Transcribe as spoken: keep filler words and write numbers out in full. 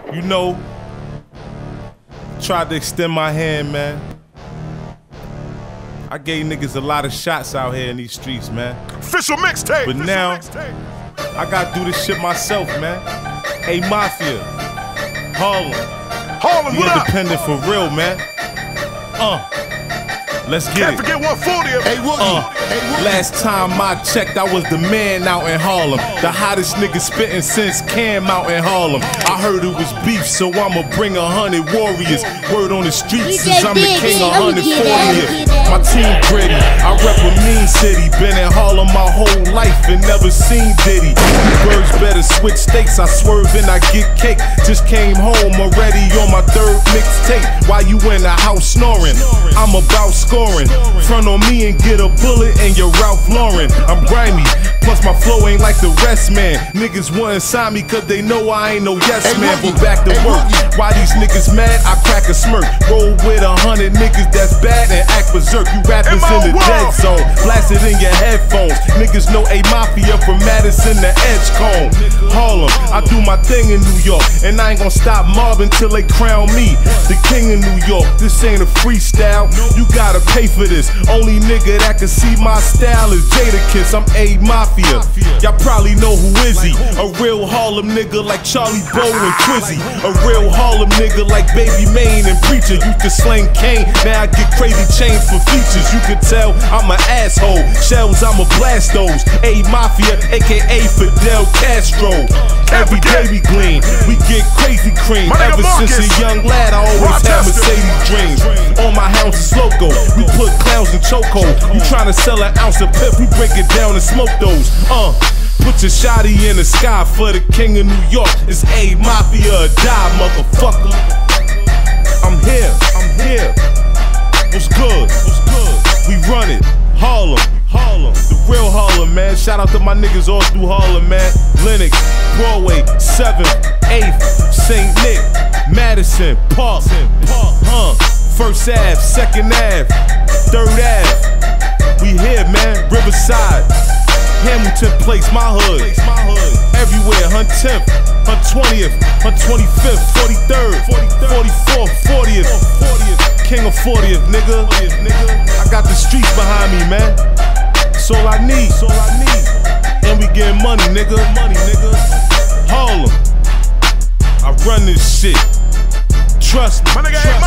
You know, tried to extend my hand, man. I gave niggas a lot of shots out here in these streets, man. Official mixtape. But now, I gotta do this shit myself, man. Hey, Mafia, Harlem, Harlem, be what independent up? for real, man. Uh, let's get Can't it. forget one forty of Hey, Woogie. Uh, hey, Woogie. last time I checked, I was the man out in Harlem. The hottest nigga spitting since Cam out in Harlem. I heard it was beef, so I'ma bring a hundred warriors. Word on the streets is I'm the king of one fortieth. My team gritty, I rep a mean city. Been in Harlem my whole life and never seen Diddy. Birds better switch stakes, I swerve and I get cake. Just came home already on my third mixtape. While you in the house snoring, I'm about scoring. Front on me and get a bullet and you're Ralph Lauren. I'm grimy, plus my flow ain't like the rest, man. Niggas wouldn't sign me cause they know I ain't no yes Hey, man. Woogie. But back to Hey, work. Woogie. Why these niggas mad? I crack a smirk. Roll with a hundred niggas that's bad and act berserk. You rappers In my in the world. dead zone, blast it in your headphones. Niggas know A Mafia from Madison to Edgecombe. Harlem, I do my thing in New York, and I ain't gonna stop mobbing till they crown me the king of New York. This ain't a freestyle, you gotta pay for this. Only nigga that can see my style is Jadakiss. I'm A Mafia. Y'all probably know who is he? A real Harlem nigga like Charlie Bow and Twizzy. A real Harlem nigga like Baby Maine and Preacher. You can sling cane, now I get crazy chains for features. You can tell I'm an asshole. Shells, I'ma blast those. A Mafia, aka Fidel Castro. Every day we glean, we get crazy cream. My nigga Ever since Marcus. a young lad, I always had Rochester. Mercedes dreams. All my hounds is loco. We put clowns in chokehold. You tryna sell an ounce of pip, we break it down and smoke those. Uh. Put your shotty in the sky for the king of New York. It's A Mafia or die, motherfucker. I'm here, I'm here. What's good? What's good? We run it. Harlem, Harlem, the real Harlem, man. Shout out to my niggas all through Harlem, man. Lenox, Broadway, seventh, eighth, Saint Nick, Madison, Park, huh? First Ave, Second Ave, Third Ave. We here, man. Riverside, Hamilton Place, my hood. Everywhere, one tenth, one twentieth, one twenty-fifth, forty-third, forty-fourth, fortieth. King of fortieth, nigga. I got the streets behind me, man. That's all I need. That's all I need. And we getting money, nigga. Money, nigga. Harlem. I run this shit. Trust me. My nigga Trust